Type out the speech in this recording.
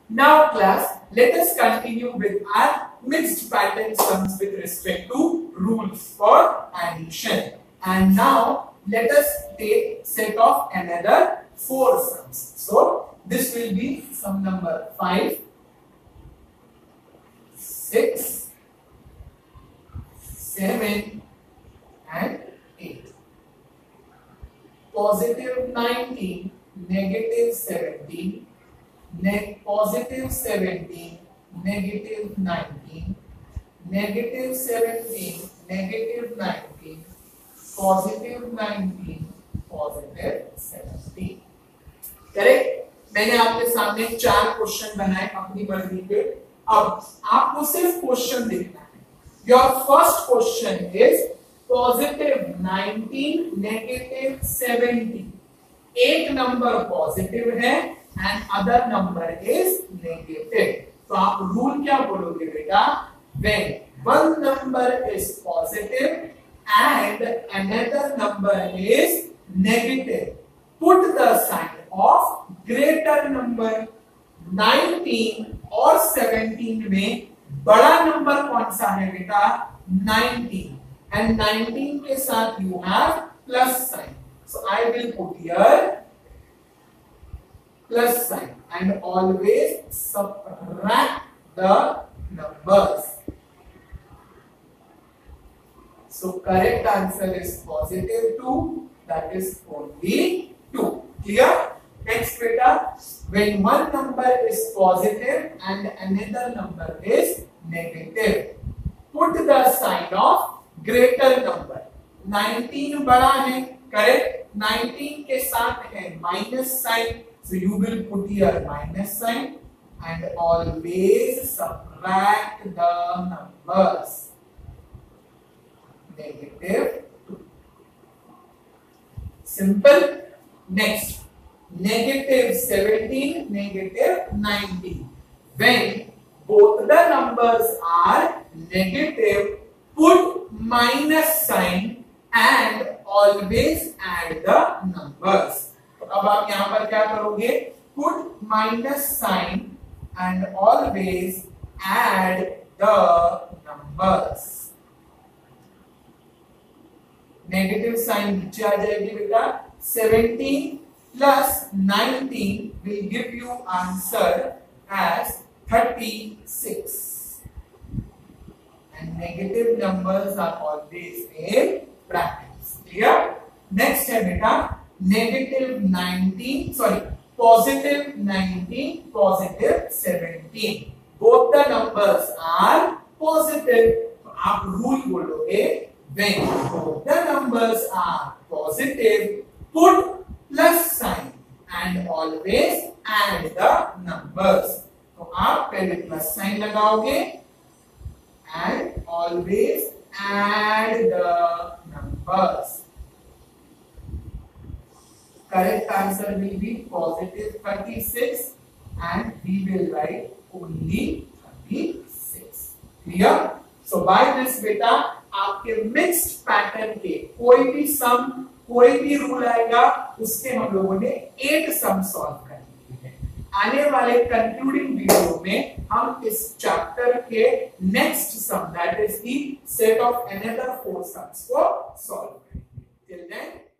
Now class, let us continue with our mixed pattern sums with respect to rules for addition. And now let us take set of another 4 sums. So this will be sum number 5, 6, 7 and 8. Positive 19, negative 17, positive 17, negative 19, negative 17, negative 19, positive 19, positive 17. Correct? मैंने आपके सामने 4 question बनाए अपनी मर्जी पे. अब आपको सिर्फ क्वेश्चन देखना है. Your first question is positive 19, negative 17. एक नंबर पॉजिटिव है and other number is negative. तो आप रूल क्या बोलोगे बेटा? When one number is positive and another number is negative, put the sign of greater number. 19 और 17 में बड़ा नंबर कौन सा है बेटा? 19. And 19 के साथ you have plus sign. So I will put here plus sign and always subtract the numbers. So correct answer is positive 2. That is only 2. Clear? Next beta, when one number is positive and another number is negative, put the sign of greater number. 19 बड़ा है, correct? 19 के साथ है minus sign. So you will put here minus sign and always subtract the numbers. Negative 2. Simple. Next, negative 17, negative 19. When both the numbers are negative, put minus sign and always add the numbers. तो अब आप यहां पर क्या करोगे? Put minus sign and always add the numbers. Negative sign नीचे आ जाएगी बेटा. 17 plus 19 will give you answer as 36. And negative numbers are always in brackets. Clear? Next है बेटा negative 19, sorry, positive 19, positive 17. Both the numbers are positive. तो आप rule बोलोगे when both the numbers are positive, put plus sign and always add the numbers. तो आप पहले plus sign लगाओगे and always add the numbers. Correct answer will be positive 36 and we will write only 36. Clear? So by this beta आपके mixed pattern के कोई भी sum, कोई भी rule आएगा उसके हम लोगों ने 8 sum solve करने हैं. आने वाले concluding video में हम इस chapter के next sum, that is the set of another 4 sums को solve करेंगे. Till then